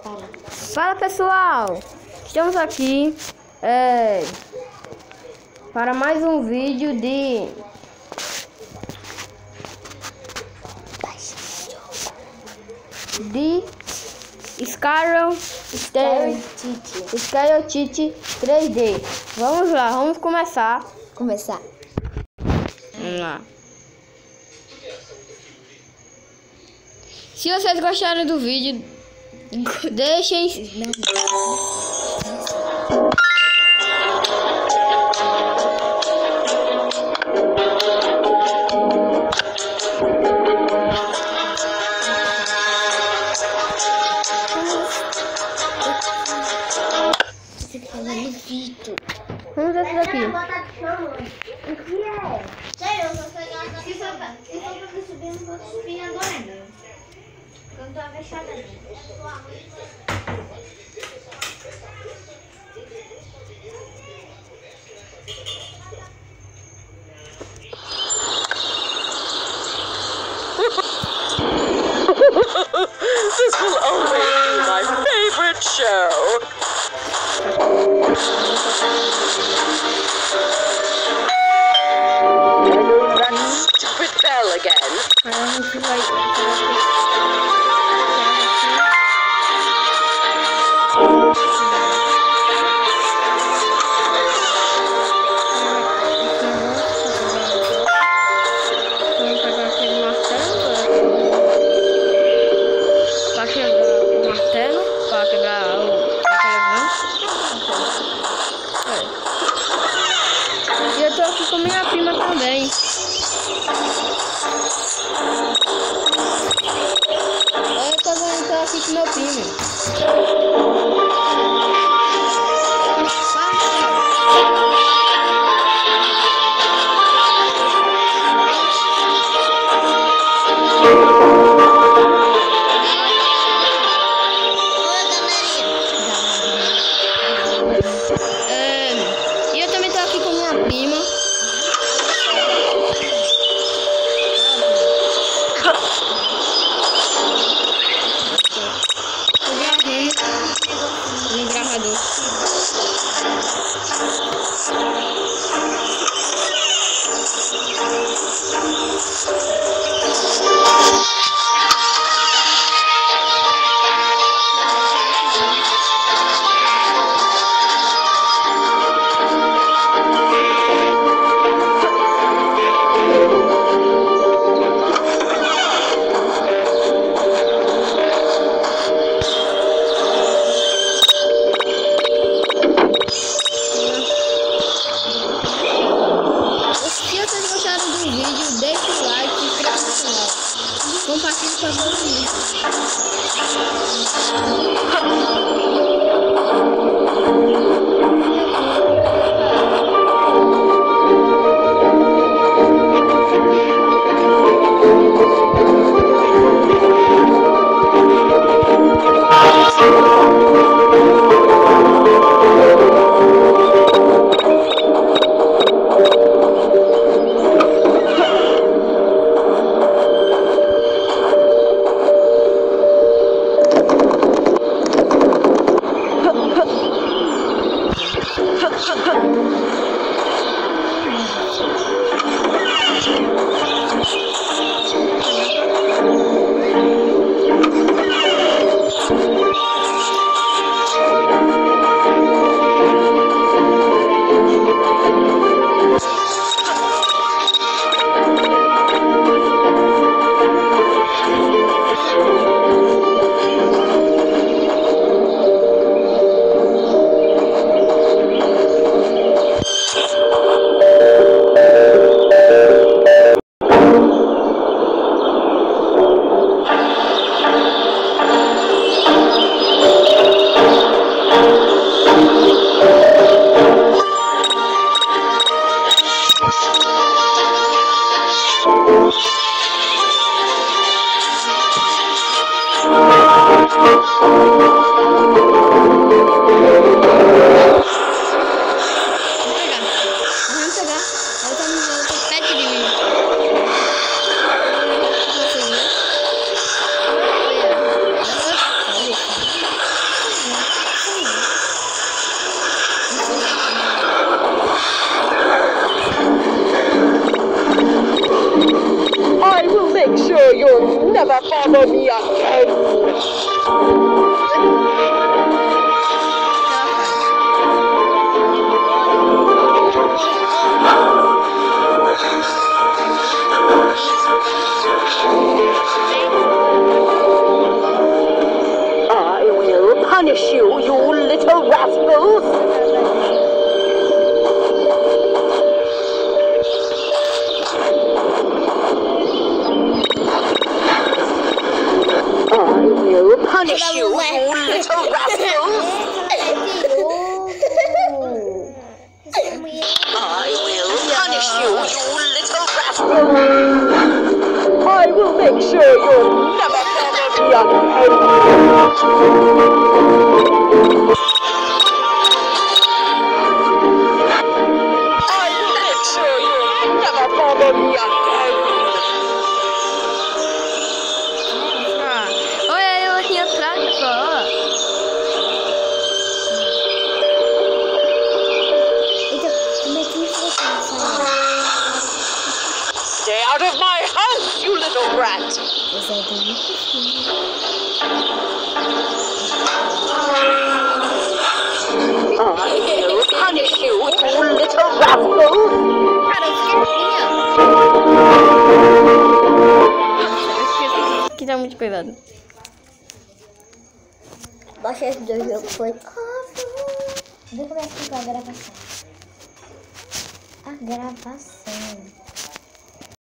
Fala pessoal, estamos aqui para mais um vídeo de Skyrim City 3D. Vamos lá, vamos começar. Vamos lá. Se vocês gostaram do vídeo, deixem vamos ver isso daqui. O que é? Sério, eu vou pegar. Se for pra subir, eu não vou subir agora ainda. Eu não tô fechada ainda. This will always be my favorite show. That stupid bell again. Para quebrar a televisão. E eu tô aqui com minha prima também. Eu também tô aqui com meu primo. E eu também tô aqui com minha prima. Tô gravando no gravador. Se vocês gostaram do vídeo, deixe o like e se inscreva no canal. Compartilhe com todos punish you, you little rascals! I will punish you, you little rascals! I will punish you, you little rascals! I will make sure you'll never follow me again! I will make sure you'll never follow me again! Olha eu aqui atrás só. Então, como é que isso vai Stay out of my house, you little brat! I will punish you, you little rascals! Cara, eu esqueci. Que dá muito cuidado. Baixa esse do jogo, foi. Vê como é que ficou a gravação. A gravação.